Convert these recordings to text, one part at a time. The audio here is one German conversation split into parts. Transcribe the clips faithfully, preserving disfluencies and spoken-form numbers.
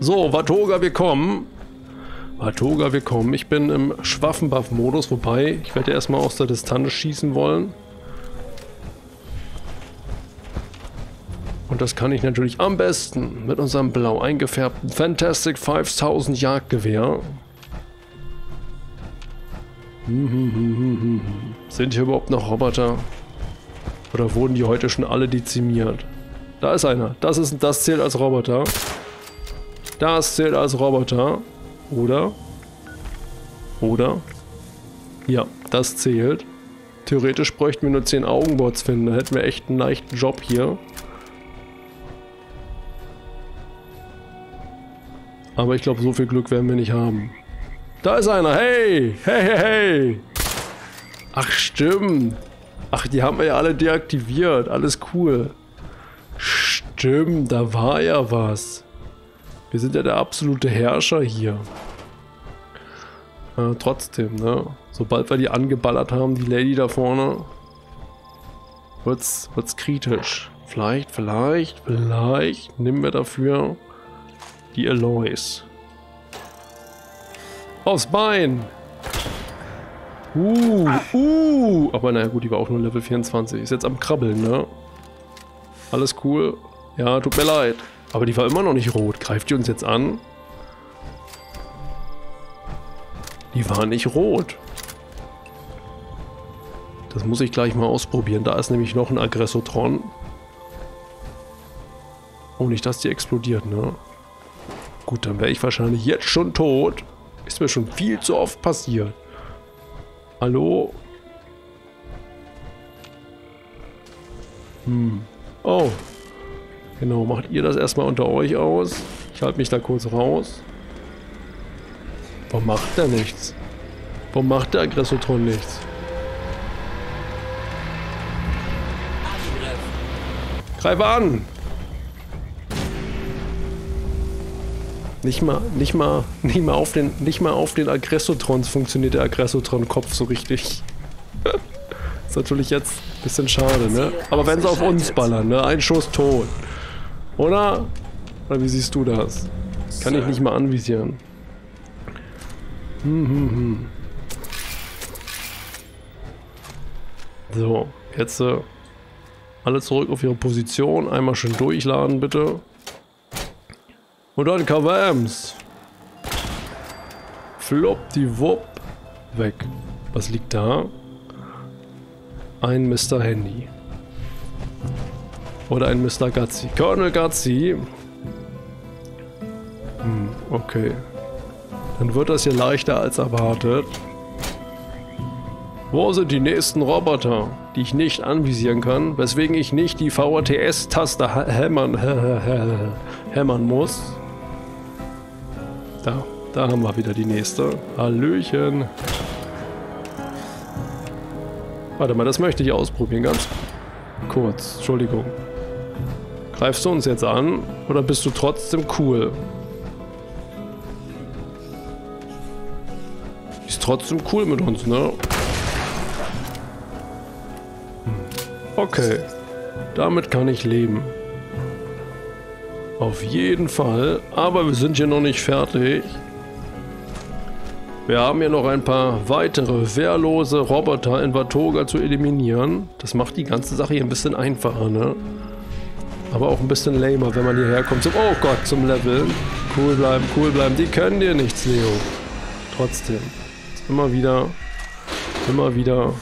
So, Watoga, wir kommen. Watoga, wir kommen. Ich bin im Schwaffenbuff-Modus, wobei ich werde erstmal aus der Distanz schießen wollen. Und das kann ich natürlich am besten mit unserem blau eingefärbten Fantastic fünftausend Jagdgewehr. Hm, hm, hm, hm, hm. Sind hier überhaupt noch Roboter? Oder wurden die heute schon alle dezimiert? Da ist einer. Das ist, das zählt als Roboter. Das zählt als Roboter. Oder? Oder? Ja, das zählt. Theoretisch bräuchten wir nur zehn Augenbots finden. Da hätten wir echt einen leichten Job hier. Aber ich glaube, so viel Glück werden wir nicht haben. Da ist einer. Hey! Hey, hey, hey! Ach, stimmt. Ach, die haben wir ja alle deaktiviert. Alles cool. Stimmt, da war ja was. Wir sind ja der absolute Herrscher hier. Äh, trotzdem, ne? Sobald wir die angeballert haben, die Lady da vorne, wird's, wird's kritisch. Vielleicht, vielleicht, vielleicht nehmen wir dafür die Alloys. Aufs Bein! Uh, uh! Aber naja gut, die war auch nur Level vierundzwanzig. Ist jetzt am Krabbeln, ne? Alles cool. Ja, tut mir leid. Aber die war immer noch nicht rot. Greift die uns jetzt an? Die war nicht rot. Das muss ich gleich mal ausprobieren. Da ist nämlich noch ein Aggressotron. Oh, nicht, dass die explodiert, ne? Gut, dann wäre ich wahrscheinlich jetzt schon tot. Ist mir schon viel zu oft passiert. Hallo? Hm. Oh. Genau, macht ihr das erstmal unter euch aus. Ich halte mich da kurz raus. Warum macht der nichts? Warum macht der Aggressotron nichts? Greife an! Nicht mal, nicht mal, nicht mal auf den, nicht mal auf den Aggressotrons funktioniert der Aggressotron-Kopf so richtig. Ist natürlich jetzt ein bisschen schade, ne? Aber wenn sie auf uns ballern, ne? Ein Schuss tot. Oder? Oder wie siehst du das? Kann ich nicht mal anvisieren. Hm, hm, hm. So, jetzt äh, alle zurück auf ihre Position. Einmal schön durchladen, bitte. Und dann Kabams. Floppdiwupp. Weg. Was liegt da? Ein Mister Handy. Oder ein Mister Gazzi. Colonel Gazzi. Hm, okay. Dann wird das hier leichter als erwartet. Wo sind die nächsten Roboter, die ich nicht anvisieren kann, weswegen ich nicht die V A T S-Taste hämmern, hämmern muss? Da, da haben wir wieder die nächste. Hallöchen. Warte mal, das möchte ich ausprobieren, ganz kurz. Entschuldigung. Greifst du uns jetzt an oder bist du trotzdem cool? Ist trotzdem cool mit uns, ne? Okay, damit kann ich leben. Auf jeden Fall, aber wir sind hier noch nicht fertig. Wir haben hier noch ein paar weitere wehrlose Roboter in Watoga zu eliminieren. Das macht die ganze Sache hier ein bisschen einfacher, ne? Aber auch ein bisschen lamer, wenn man hierher kommt. Zum, oh Gott, zum Leveln. Cool bleiben, cool bleiben. Die können dir nichts, Leo. Trotzdem. Immer wieder. Immer wieder.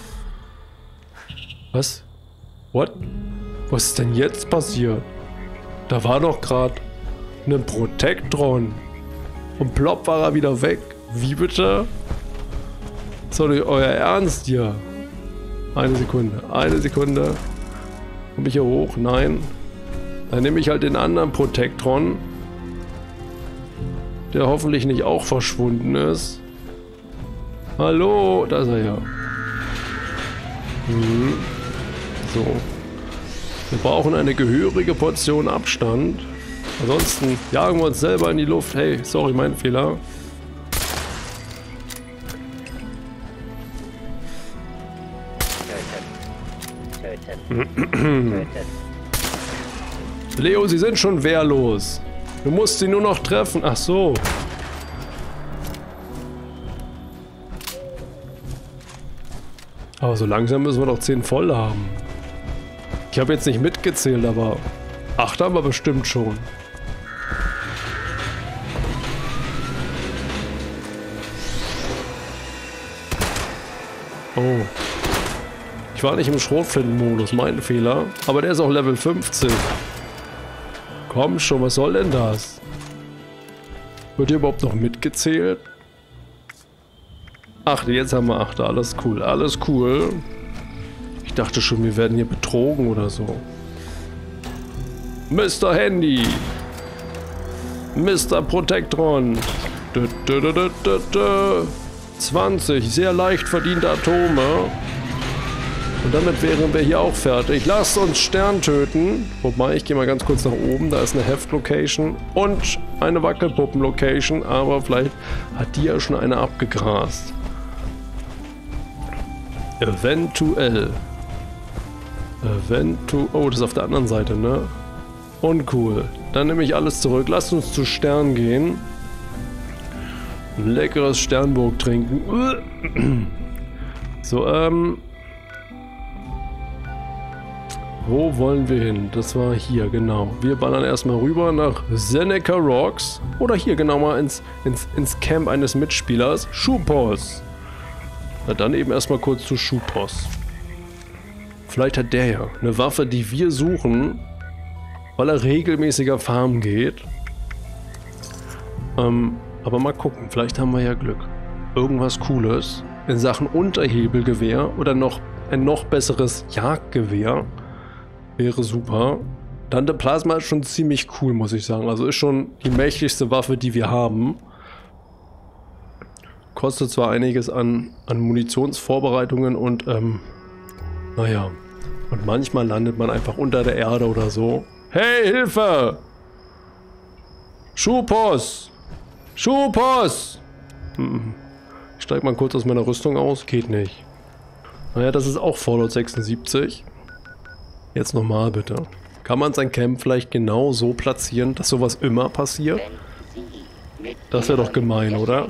Was? What? Was ist denn jetzt passiert? Da war doch gerade ein Protektron. Und plopp war er wieder weg. Wie bitte? Ist doch nicht euer Ernst hier. Eine Sekunde. Eine Sekunde. Komme ich hier hoch? Nein. Dann nehme ich halt den anderen Protektron. Der hoffentlich nicht auch verschwunden ist. Hallo? Da ist er ja. Mhm. So. Wir brauchen eine gehörige Portion Abstand. Ansonsten jagen wir uns selber in die Luft. Hey, sorry, mein Fehler. Leo, Sie sind schon wehrlos. Du musst sie nur noch treffen. Ach so. Aber so langsam müssen wir doch zehn voll haben. Ich habe jetzt nicht mitgezählt, aber acht haben wir bestimmt schon. Oh. Ich war nicht im Schrotflinten-Modus, mein Fehler. Aber der ist auch Level fünfzig. Komm schon, was soll denn das? Wird hier überhaupt noch mitgezählt? Ach, jetzt haben wir acht. Alles cool, alles cool. Ich dachte schon, wir werden hier betrogen oder so. Mister Handy. Mister Protektron. Dö, dö, dö, dö, dö, dö. zwanzig sehr leicht verdiente Atome. Und damit wären wir hier auch fertig. Lasst uns Stern töten. Wobei, ich gehe mal ganz kurz nach oben. Da ist eine Heft-Location und eine Wackelpuppen-Location. Aber vielleicht hat die ja schon eine abgegrast. Eventuell. Eventuell. Oh, das ist auf der anderen Seite, ne? Uncool. Dann nehme ich alles zurück. Lasst uns zu Stern gehen. Ein leckeres Sternburg trinken. So, ähm... wo wollen wir hin? Das war hier, genau. Wir ballern erstmal rüber nach Seneca Rocks. Oder hier genau mal ins, ins, ins Camp eines Mitspielers. Schupos. Na dann eben erstmal kurz zu Schupos. Vielleicht hat der ja eine Waffe, die wir suchen, weil er regelmäßiger farmen geht. Ähm, aber mal gucken, vielleicht haben wir ja Glück. Irgendwas Cooles in Sachen Unterhebelgewehr oder noch ein noch besseres Jagdgewehr wäre super. Tante Plasma ist schon ziemlich cool, muss ich sagen. Also ist schon die mächtigste Waffe, die wir haben. Kostet zwar einiges an, an Munitionsvorbereitungen und ähm, naja. Und manchmal landet man einfach unter der Erde oder so. Hey, Hilfe! Schupos! Schupos! Hm. Ich steige mal kurz aus meiner Rüstung aus. Geht nicht. Naja, das ist auch Fallout sechsundsiebzig. Jetzt nochmal bitte. Kann man sein Camp vielleicht genau so platzieren, dass sowas immer passiert? Das wäre doch gemein, oder?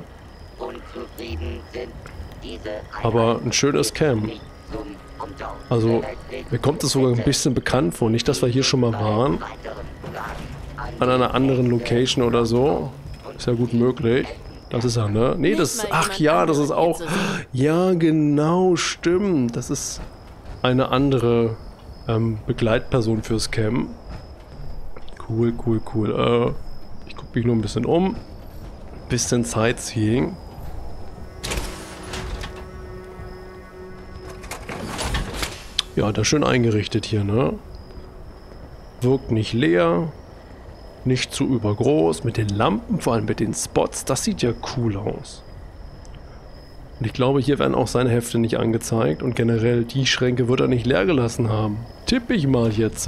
Aber ein schönes Camp. Also, mir kommt es sogar ein bisschen bekannt vor. Nicht, dass wir hier schon mal waren. An einer anderen Location oder so. Ist ja gut möglich. Das ist er, ne? Nee, das ist... Ach ja, das ist auch... Ja, genau, stimmt. Das ist eine andere ähm, Begleitperson fürs Camp. Cool, cool, cool. Äh, ich gucke mich nur ein bisschen um. Bisschen Sightseeing. Ja, das ist schön eingerichtet hier, ne? Wirkt nicht leer. Nicht zu übergroß. Mit den Lampen, vor allem mit den Spots. Das sieht ja cool aus. Und ich glaube, hier werden auch seine Hefte nicht angezeigt. Und generell, die Schränke wird er nicht leer gelassen haben. Tippe ich mal jetzt.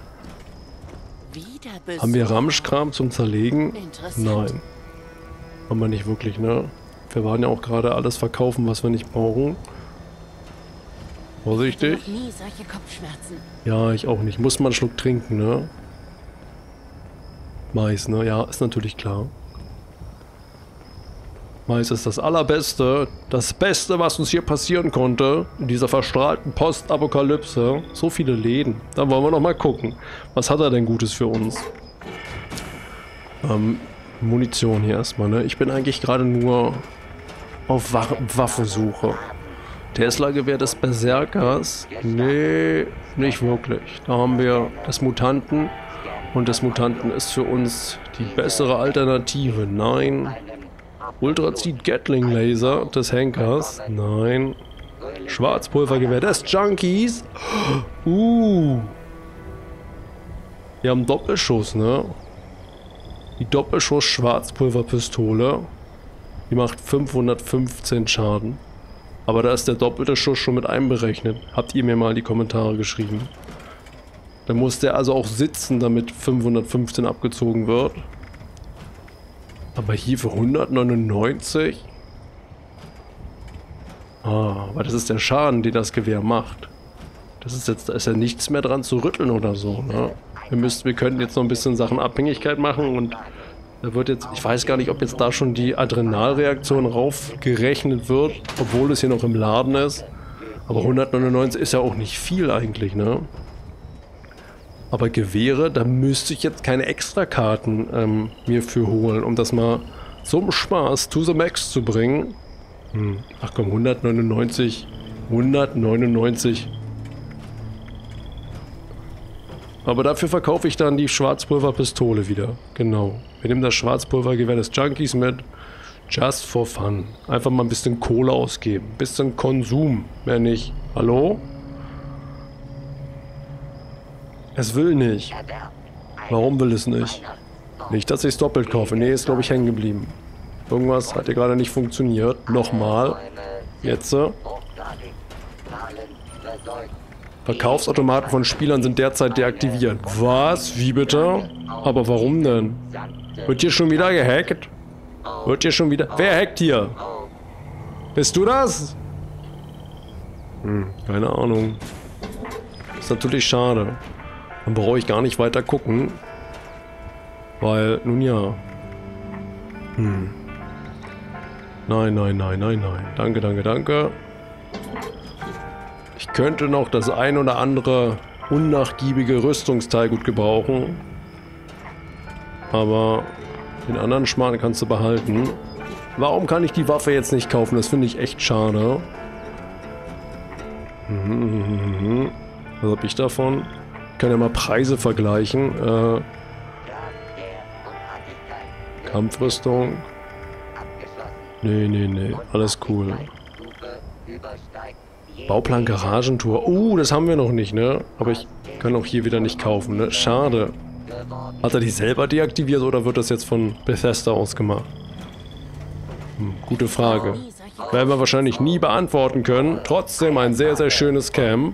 Haben wir Ramschkram zum Zerlegen? Nein. Haben wir nicht wirklich, ne? Wir waren ja auch gerade alles verkaufen, was wir nicht brauchen. Vorsichtig. Ich nie solche Kopfschmerzen. Ja, ich auch nicht. Muss man einen Schluck trinken, ne? Mais, ne? Ja, ist natürlich klar. Mais ist das Allerbeste. Das Beste, was uns hier passieren konnte. In dieser verstrahlten Postapokalypse. So viele Läden. Da wollen wir noch mal gucken. Was hat er denn Gutes für uns? Ähm, Munition hier erstmal, ne? Ich bin eigentlich gerade nur auf Wa Waffensuche. Tesla-Gewehr des Berserkers? Nee, nicht wirklich. Da haben wir das Mutanten. Und das Mutanten ist für uns die bessere Alternative. Nein. Ultrazid Gatling Laser des Henkers? Nein. Schwarzpulvergewehr des Junkies? Uh. Wir haben Doppelschuss, ne? Die Doppelschuss-Schwarzpulverpistole. Die macht fünfhundertfünfzehn Schaden. Aber da ist der doppelte Schuss schon mit einberechnet. Habt ihr mir mal in die Kommentare geschrieben. Da muss der also auch sitzen, damit fünfhundertfünfzehn abgezogen wird. Aber hier für hundertneunundneunzig? Ah, aber das ist der Schaden, den das Gewehr macht. Das ist jetzt, da ist ja nichts mehr dran zu rütteln oder so, ne? Wir müssen, wir könnten jetzt noch ein bisschen Sachen Abhängigkeit machen und Da wird jetzt, ich weiß gar nicht, ob jetzt da schon die Adrenalreaktion raufgerechnet wird, obwohl es hier noch im Laden ist. Aber hundertneunundneunzig ist ja auch nicht viel eigentlich, ne? Aber Gewehre, da müsste ich jetzt keine Extrakarten ähm, mir für holen, um das mal zum Spaß to the max zu bringen. Hm. Ach komm, hundertneunundneunzig. hundertneunundneunzig. Aber dafür verkaufe ich dann die Schwarzpulverpistole wieder. Genau. Wir nehmen das Schwarzpulvergewehr des Junkies mit. Just for fun. Einfach mal ein bisschen Kohle ausgeben. Ein bisschen Konsum. Mehr nicht. Hallo? Es will nicht. Warum will es nicht? Nicht, dass ich es doppelt kaufe. Nee, ist glaube ich hängen geblieben. Irgendwas hat hier gerade nicht funktioniert. Nochmal. Jetzt. Verkaufsautomaten von Spielern sind derzeit deaktiviert. Was? Wie bitte? Aber warum denn? Wird hier schon wieder gehackt? Wird hier schon wieder... Wer hackt hier? Bist du das? Hm, keine Ahnung. Ist natürlich schade. Dann brauche ich gar nicht weiter gucken. Weil, nun ja. Hm. Nein, nein, nein, nein, nein. Danke, danke, danke. Ich könnte noch das ein oder andere unnachgiebige Rüstungsteil gut gebrauchen. Aber den anderen Schmarrn kannst du behalten. Warum kann ich die Waffe jetzt nicht kaufen? Das finde ich echt schade. Mhm. Was habe ich davon? Ich kann ja mal Preise vergleichen. Äh, Kampfrüstung. Nee, nee, nee. Alles cool. Bauplan Garagentour. Uh, das haben wir noch nicht, ne? Aber ich kann auch hier wieder nicht kaufen, ne? Schade. Hat er die selber deaktiviert oder wird das jetzt von Bethesda ausgemacht? Hm, gute Frage. Werden wir wahrscheinlich nie beantworten können. Trotzdem ein sehr, sehr schönes Cam.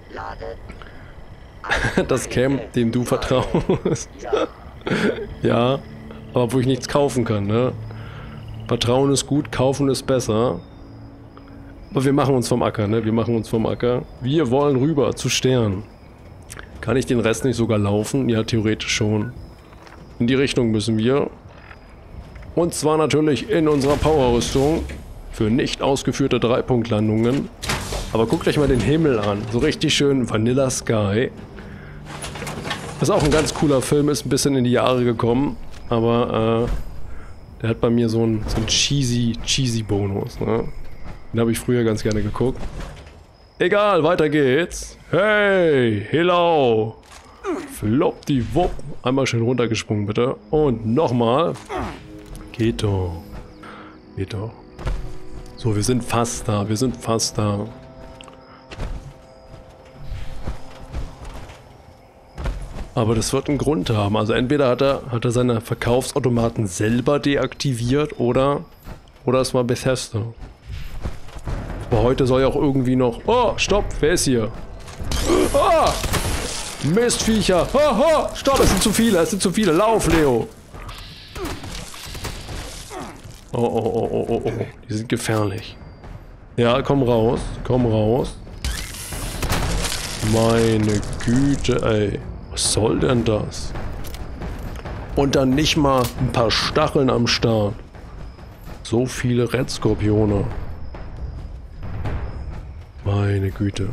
Das Cam, dem du vertraust. Ja, aber wo ich nichts kaufen kann, ne? Vertrauen ist gut, kaufen ist besser. Aber wir machen uns vom Acker, ne? Wir machen uns vom Acker. Wir wollen rüber zu Stern. Kann ich den Rest nicht sogar laufen? Ja, theoretisch schon. In die Richtung müssen wir. Und zwar natürlich in unserer Powerrüstung. Für nicht ausgeführte Dreipunktlandungen. Aber guckt euch mal den Himmel an. So richtig schön Vanilla Sky. Das ist auch ein ganz cooler Film, ist ein bisschen in die Jahre gekommen. Aber äh, der hat bei mir so einen, so einen cheesy, cheesy Bonus, ne? Den habe ich früher ganz gerne geguckt. Egal, weiter geht's. Hey, hello. Floppdiwupp. Einmal schön runtergesprungen, bitte. Und nochmal. Geht doch. Geht doch. So, wir sind fast da. Wir sind fast da. Aber das wird einen Grund haben. Also entweder hat er, hat er seine Verkaufsautomaten selber deaktiviert oder, oder es war Bethesda. Aber heute soll ja auch irgendwie noch... Oh, stopp, wer ist hier? Oh, Mistviecher. Oh, oh, stopp, es sind zu viele, es sind zu viele. Lauf, Leo. Oh, oh, oh, oh, oh, oh. Die sind gefährlich. Ja, komm raus, komm raus. Meine Güte, ey. Was soll denn das? Und dann nicht mal ein paar Stacheln am Start. So viele Red-Skorpione. Meine Güte.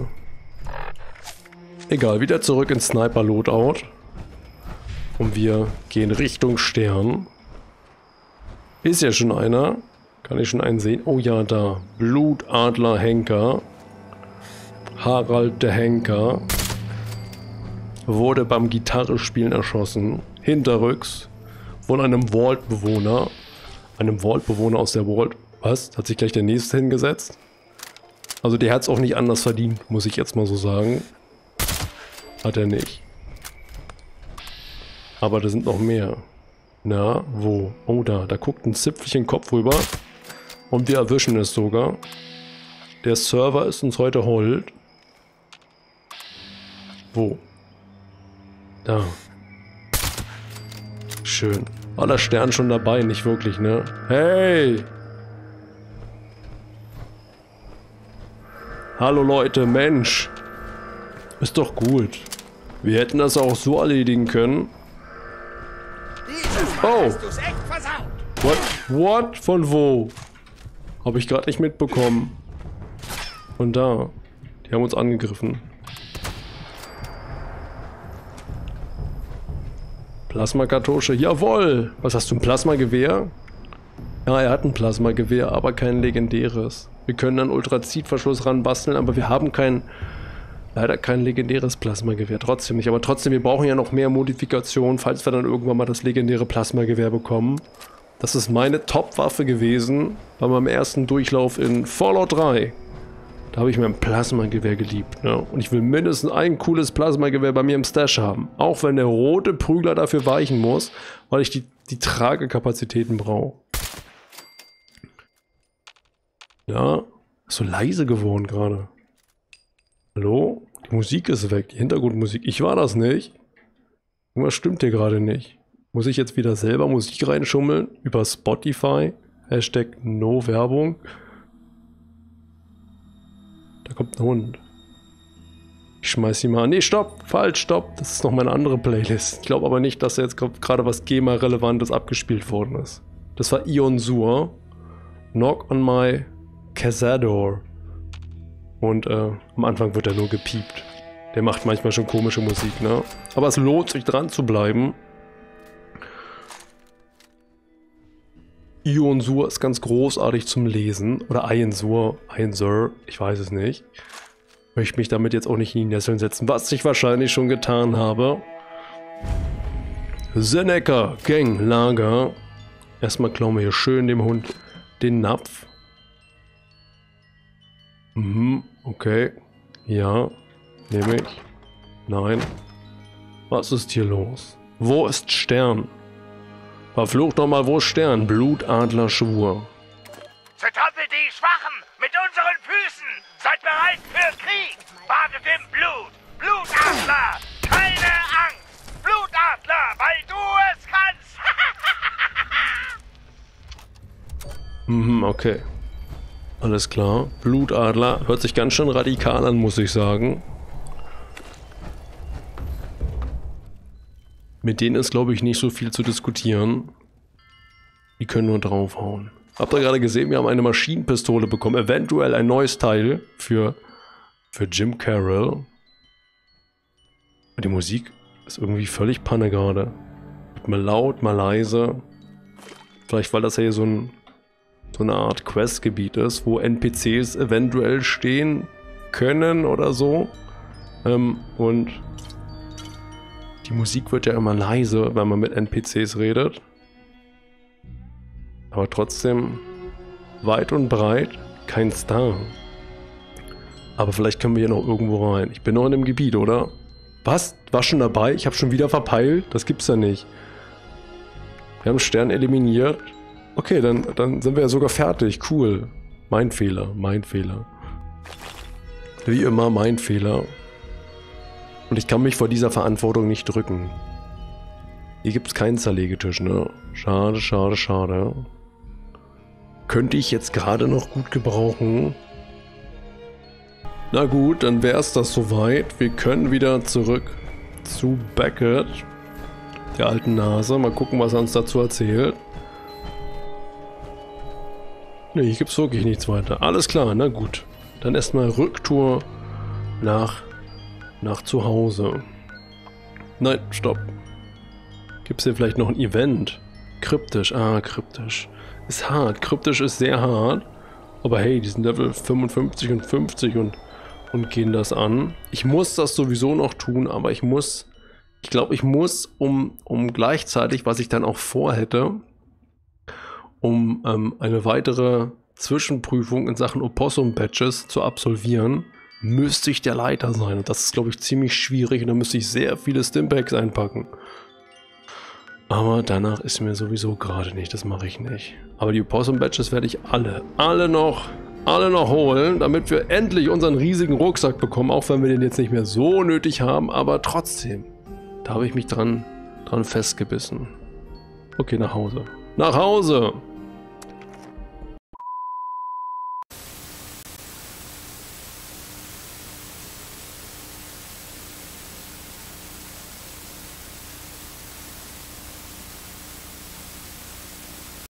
Egal, wieder zurück ins Sniper-Loadout. Und wir gehen Richtung Stern. Ist ja schon einer. Kann ich schon einen sehen? Oh ja, da. Blutadler Henker. Harald der Henker. Wurde beim Gitarrespielen erschossen. Hinterrücks. Von einem Vault-Bewohner. Einem Vault-Bewohner aus der Vault. Was? Hat sich gleich der nächste hingesetzt? Also der hat es auch nicht anders verdient, muss ich jetzt mal so sagen. Hat er nicht. Aber da sind noch mehr. Na, wo? Oh, da. Da guckt ein Zipfelchen Kopf rüber. Und wir erwischen es sogar. Der Server ist uns heute hold. Wo? Da. Schön. War der Stern schon dabei? Nicht wirklich, ne? Hey! Hallo Leute, Mensch. Ist doch gut. Wir hätten das auch so erledigen können. Oh. What? What? Von wo? Habe ich gerade nicht mitbekommen. Von da. Die haben uns angegriffen. Plasmakartusche. Jawohl! Was hast du, ein Plasmagewehr? Ja, er hat ein Plasmagewehr, aber kein legendäres. Wir können einen Ultrazidverschluss ranbasteln, aber wir haben kein... Leider kein legendäres Plasmagewehr. Trotzdem nicht. Aber trotzdem, wir brauchen ja noch mehr Modifikationen, falls wir dann irgendwann mal das legendäre Plasmagewehr bekommen. Das ist meine Top-Waffe gewesen bei meinem ersten Durchlauf in Fallout drei. Da habe ich mir ein Plasmagewehr geliebt. Ne? Und ich will mindestens ein cooles Plasmagewehr bei mir im Stash haben. Auch wenn der rote Prügler dafür weichen muss, weil ich die, die Tragekapazitäten brauche. Ja, ist so leise geworden gerade. Hallo? Die Musik ist weg, die Hintergrundmusik. Ich war das nicht. Irgendwas stimmt hier gerade nicht. Muss ich jetzt wieder selber Musik reinschummeln? Über Spotify? Hashtag No Werbung. Da kommt ein Hund. Ich schmeiß ihn mal an. Nee, stopp! Falsch, stopp! Das ist noch meine andere Playlist. Ich glaube aber nicht, dass da jetzt gerade was G E M A-Relevantes abgespielt worden ist. Das war Ion Sur. Knock on my Cazador. Und äh, am Anfang wird er nur gepiept. Der macht manchmal schon komische Musik, ne? Aber es lohnt sich dran zu bleiben. Ion Sur ist ganz großartig zum Lesen. Oder Ion Sur, Ion Sur, ich weiß es nicht. Möchte mich damit jetzt auch nicht in die Nesseln setzen, was ich wahrscheinlich schon getan habe. Seneca, Gang, Lager. Erstmal klauen wir hier schön dem Hund den Napf. Mhm, okay. Ja, nehme ich. Nein. Was ist hier los? Wo ist Stern? Verflucht doch mal, wo ist Stern? Blutadler Schwur. Zertrampelt die Schwachen mit unseren Füßen! Seid bereit für Krieg! Badet im Blut! Blutadler! Keine Angst! Blutadler, weil du es kannst! Mhm, okay. Alles klar. Blutadler. Hört sich ganz schön radikal an, muss ich sagen. Mit denen ist, glaube ich, nicht so viel zu diskutieren. Die können nur draufhauen. Habt ihr gerade gesehen, wir haben eine Maschinenpistole bekommen. Eventuell ein neues Teil für, für Jim Carroll. Die Musik ist irgendwie völlig Panne gerade. Mal laut, mal leise. Vielleicht, weil das ja hier so, ein, so eine Art Questgebiet ist, wo N P Cs eventuell stehen können oder so. Ähm, und die Musik wird ja immer leise, wenn man mit N P Cs redet. Aber trotzdem weit und breit kein Star. Aber vielleicht können wir hier noch irgendwo rein. Ich bin noch in dem Gebiet, oder? Was? War schon dabei? Ich habe schon wieder verpeilt? Das gibt's ja nicht. Wir haben Stern eliminiert. Okay, dann, dann sind wir ja sogar fertig. Cool. Mein Fehler, mein Fehler. Wie immer mein Fehler. Und ich kann mich vor dieser Verantwortung nicht drücken. Hier gibt es keinen Zerlegetisch, ne? Schade, schade, schade. Könnte ich jetzt gerade noch gut gebrauchen. Na gut, dann wäre es das soweit. Wir können wieder zurück zu Beckett, der alten Nase. Mal gucken, was er uns dazu erzählt. Ne, hier gibt es wirklich nichts weiter. Alles klar, na gut. Dann erstmal Rücktour nach, nach zu Hause. Nein, stopp. Gibt es hier vielleicht noch ein Event? Kryptisch, ah, kryptisch. Ist hart, kryptisch ist sehr hart. Aber hey, die sind Level fünfundfünfzig und fünfzig und, und gehen das an. Ich muss das sowieso noch tun, aber ich muss, ich glaube, ich muss, um, um gleichzeitig, was ich dann auch vorhätte, um ähm, eine weitere Zwischenprüfung in Sachen Opossum-Patches zu absolvieren, müsste ich der Leiter sein. Und das ist, glaube ich, ziemlich schwierig und da müsste ich sehr viele Stimpaks einpacken. Aber danach ist mir sowieso gerade nicht, das mache ich nicht. Aber die Opossum-Badges werde ich alle, alle noch, alle noch holen, damit wir endlich unseren riesigen Rucksack bekommen, auch wenn wir den jetzt nicht mehr so nötig haben, aber trotzdem, da habe ich mich dran, dran festgebissen. Okay, nach Hause. Nach Hause!